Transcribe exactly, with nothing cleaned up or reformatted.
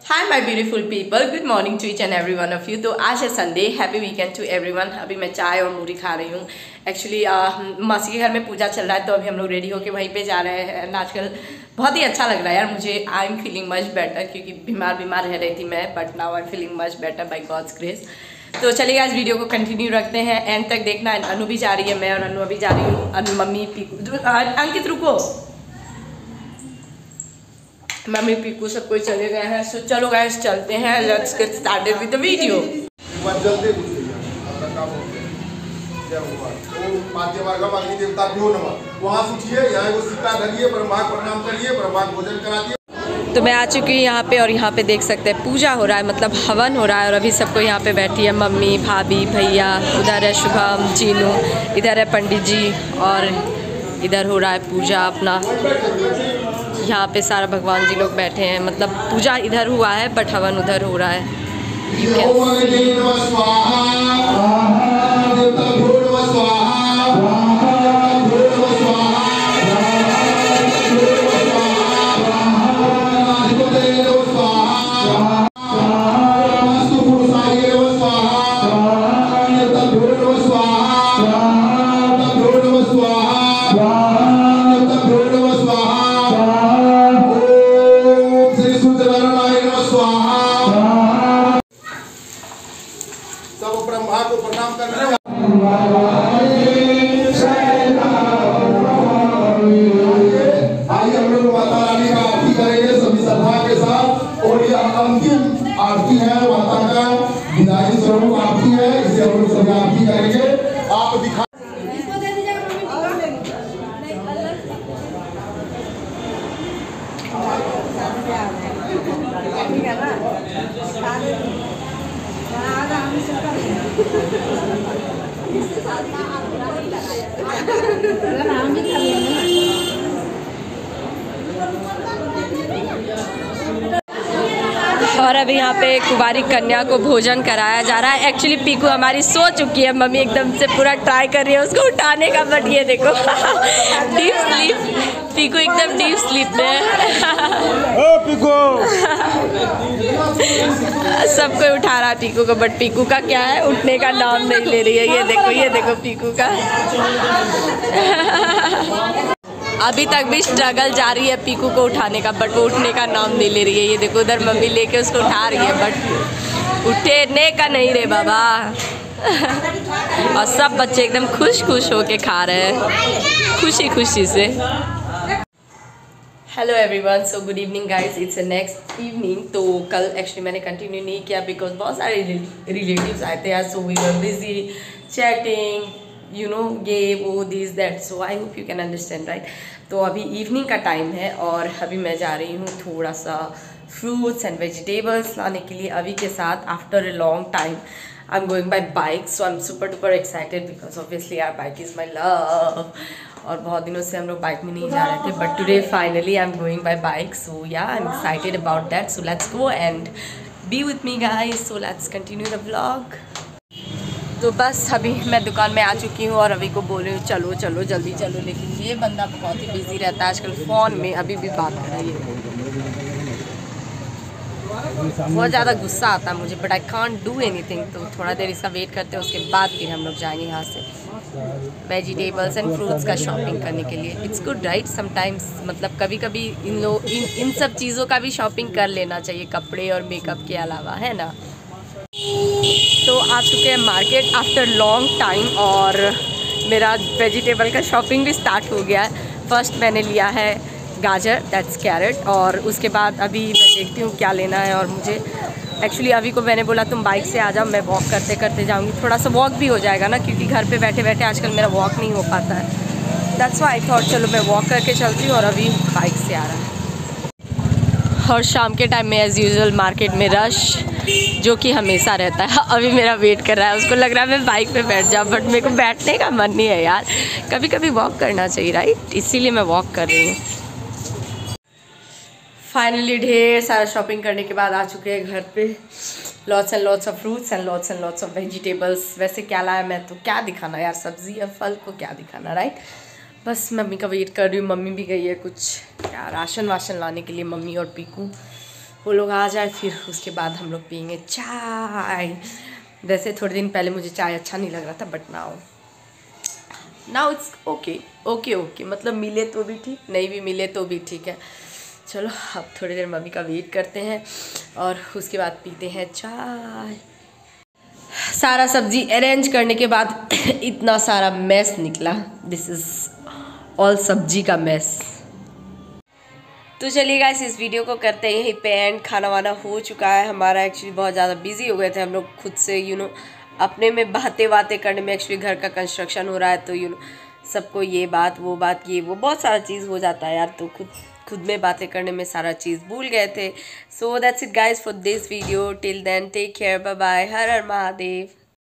Hi my beautiful people, good morning to each and every one of you. तो आज है Sunday, happy weekend to everyone. अभी मैं चाय और मूरी खा रही हूँ। एक्चुअली मासी के घर में पूजा चल रहा है, तो अभी हम लोग रेडी होके वहीं पे जा रहे हैं। आजकल बहुत ही अच्छा लग रहा है यार मुझे। I am feeling much better, क्योंकि बीमार बीमार रह रही थी मैं, but now I am feeling much better by God's grace. तो चलिए आज वीडियो को कंटिन्यू रखते हैं, एंड तक देखना। अनु भी जा रही है, मैं और अनु अभी जा रही हूँ। अनु मम्मी पीकू, अंकित रुको, मम्मी पीकू सब कोई चले गए हैं। सो चलो गाइस चलते हैं, let's get started with the video. जल्दी अपना काम हो गया। क्या हुआ? तो माध्य मार्ग अग्नि देवता भ्यो नमः। वहां से उठिए, यहाँ वो सिक्का धरिए, ब्रह्मा को प्रणाम करिए, ब्रह्मा को भोजन करा दिए। तो मैं आ चुकी हूँ यहाँ पे, और यहाँ पे देख सकते हैं पूजा हो रहा है, मतलब हवन हो रहा है। और अभी सबको यहाँ पे बैठी है मम्मी, भाभी, भैया, उधर है शुभम, चीनू, इधर है पंडित जी, और इधर हो रहा है पूजा अपना। यहाँ पे सारा भगवान जी लोग बैठे हैं, मतलब पूजा इधर हुआ है बट हवन उधर हो रहा है। सब ब्रह्मा को प्रणाम कर रहे हैं। आइए हम लोग माता रानी का आरती करेंगे सभी श्रद्धा के साथ। और ये अंतिम आरती है, माता का विदाई स्वरूप आरती है, इसे हम लोग सभी आरती करेंगे। आप दिखा और अभी यहाँ पे कुंवारी कन्या को भोजन कराया जा रहा है। एक्चुअली पीकू हमारी सो चुकी है, मम्मी एकदम से पूरा ट्राई कर रही है उसको उठाने का, बट ये देखो डीप स्लीप, पीकू एकदम डीप स्लीप में है। पीकू सबको उठा रहा पीकू को, बट पीकू का क्या है, उठने का नाम नहीं ले रही है। ये देखो ये देखो पीकू का अभी तक भी स्ट्रगल जारी है पीकू को उठाने का, बट वो उठने का नाम नहीं ले रही है। ये देखो उधर मम्मी लेके उसको उठा रही है, बट उठने का नहीं रे बाबा। और सब बच्चे एकदम खुश खुश होके खा रहे हैं, खुशी खुशी से। Hello everyone, so good evening guys, it's next evening. तो कल एक्चुअली मैंने कंटिन्यू नहीं किया बिकॉज बहुत सारे रिलेटिव्स आए थे यार, so we were busy chatting, you know, ये वो this that. So I hope you can understand right. तो अभी इवनिंग का टाइम है, और अभी मैं जा रही हूँ थोड़ा सा फ्रूट्स एंड वेजिटेबल्स लाने के लिए अभी के साथ। After a long time I am going by bike, so I am super duper excited because obviously our bike is my love. और बहुत दिनों से हम लोग बाइक में नहीं जा रहे थे, but today finally I am going by bike. So yeah I am excited about that. So let's go and be with me guys. So let's continue the vlog. तो बस अभी मैं दुकान में आ चुकी हूँ, और अभी को बोल रही हूँ चलो चलो जल्दी चलो, लेकिन ये बंदा बहुत ही बिजी रहता है आजकल फ़ोन में, अभी भी बात कर रही है। बहुत ज़्यादा गुस्सा आता है मुझे, but I can't do anything. तो थोड़ा देर इसका वेट करते हैं, उसके बाद फिर हम लोग जाएंगे यहाँ से वेजिटेबल्स एंड फ्रूट्स का शॉपिंग करने के लिए। इट्स गुड राइट समटाइम्स, मतलब कभी कभी इन लोग इन इन सब चीज़ों का भी शॉपिंग कर लेना चाहिए, कपड़े और मेकअप के अलावा, है ना। तो आ चुके हैं मार्केट आफ्टर लॉन्ग टाइम, और मेरा वेजिटेबल का शॉपिंग भी स्टार्ट हो गया है। फर्स्ट मैंने लिया है गाजर, दैट्स कैरेट, और उसके बाद अभी मैं देखती हूँ क्या लेना है। और मुझे एक्चुअली अभी को मैंने बोला तुम बाइक से आ जाओ, मैं वॉक करते करते जाऊँगी, थोड़ा सा वॉक भी हो जाएगा ना, क्योंकि घर पे बैठे बैठे आजकल मेरा वॉक नहीं हो पाता है। दैट्स व्हाई आई थॉट चलो मैं वॉक करके चलती हूँ, और अभी बाइक से आ रहा है। और शाम के टाइम में एज़ यूजुअल मार्केट में रश जो कि हमेशा रहता है। अभी मेरा वेट कर रहा है, उसको लग रहा है मैं बाइक पे बैठ जाऊँ, बट मेरे को बैठने का मन नहीं है यार, कभी कभी वॉक करना चाहिए राइट, इसीलिए मैं वॉक कर रही हूँ। फाइनली ढेर सारा शॉपिंग करने के बाद आ चुके हैं घर पे। Lots and lots of fruits and lots and lots of vegetables. वैसे क्या लाया मैं तो क्या दिखाना यार, सब्जी या फल को क्या दिखाना राइट। बस मम्मी का वेट कर रही हूँ, मम्मी भी गई है कुछ क्या राशन वाशन लाने के लिए, मम्मी और पीकू वो लोग आ जाए फिर उसके बाद हम लोग पियेंगे चाय। वैसे थोड़े दिन पहले मुझे चाय अच्छा नहीं लग रहा था, but now now it's okay okay okay मतलब मिले तो भी ठीक, नहीं भी मिले तो भी ठीक है। चलो अब थोड़ी देर मम्मी का वेट करते हैं और उसके बाद पीते हैं चाय। सारा सब्जी अरेंज करने के बाद इतना सारा मैस निकला। दिस इज़ ऑल सब्जी का मैस। तो चलिए गाइस इस वीडियो को करते हैं यहीं पे एंड। खाना वाना हो चुका है हमारा। एक्चुअली बहुत ज़्यादा बिजी हो गए थे हम लोग खुद से, यू नो अपने में बातें बातें करने में। एक्चुअली घर का कंस्ट्रक्शन हो रहा है तो यू नो सबको ये बात वो बात ये वो बहुत सारा चीज़ हो जाता है यार, तो खुद खुद में बातें करने में सारा चीज़ भूल गए थे। So that's it guys for this video. Till then take care, bye bye, हर हर महादेव।